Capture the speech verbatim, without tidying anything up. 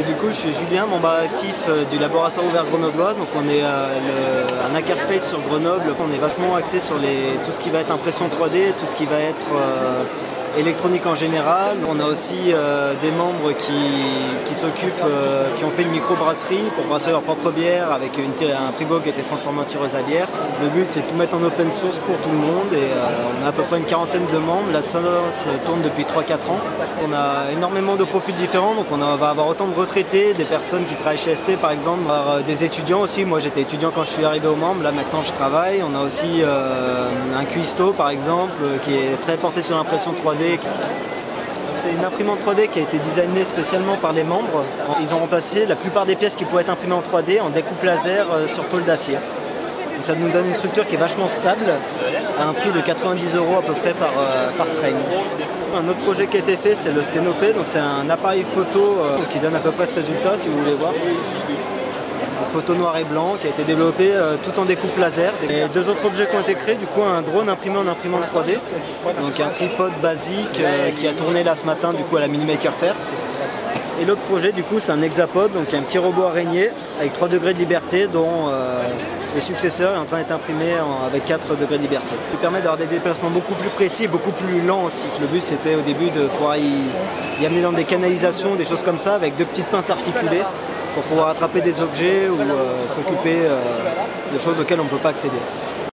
Du coup, je suis Julien, membre actif euh, du laboratoire ouvert grenoblois. Donc, on est euh, le, un hackerspace sur Grenoble. On est vachement axé sur les, tout ce qui va être impression trois D, tout ce qui va être euh, électronique en général. On a aussi euh, des membres qui, qui s'occupent, euh, qui ont fait une micro-brasserie pour brasser leur propre bière avec une, un frigo qui a été transformé en tireuse à bière. Le but, c'est de tout mettre en open source pour tout le monde et euh, on a à peu près une quarantaine de membres. La Sonos tourne depuis trois quatre ans. On a énormément de profils différents, donc on a, va avoir autant de retraités, des personnes qui travaillent chez S T par exemple, des étudiants aussi. Moi j'étais étudiant quand je suis arrivé aux membres, là maintenant je travaille. On a aussi euh, un cuistot par exemple qui est très porté sur l'impression trois D. C'est une imprimante trois D qui a été designée spécialement par les membres. Ils ont remplacé la plupart des pièces qui pouvaient être imprimées en trois D en découpe laser sur tôle d'acier. Donc ça nous donne une structure qui est vachement stable, à un prix de quatre-vingt-dix euros à peu près par, euh, par frame. Un autre projet qui a été fait, c'est le Sténopé, donc c'est un appareil photo euh, qui donne à peu près ce résultat si vous voulez voir. Donc, photo noir et blanc qui a été développé euh, tout en découpe laser. Et deux autres objets qui ont été créés, du coup un drone imprimé en imprimante trois D, donc un tripode basique euh, qui a tourné là ce matin du coup à la Minimaker Faire. Et l'autre projet du coup c'est un hexapode, donc un petit robot araignée avec trois degrés de liberté dont euh, les successeurs est en train d'être imprimé en, avec quatre degrés de liberté. Il permet d'avoir des déplacements beaucoup plus précis et beaucoup plus lents aussi. Le but c'était au début de pouvoir y, y amener dans des canalisations, des choses comme ça avec deux petites pinces articulées pour pouvoir attraper des objets ou euh, s'occuper euh, de choses auxquelles on ne peut pas accéder.